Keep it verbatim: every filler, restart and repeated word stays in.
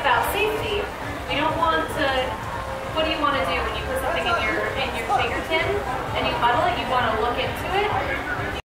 about safety, we don't want to, what do you want to do when you put something in your in your finger tin and you muddle it? You want to look into it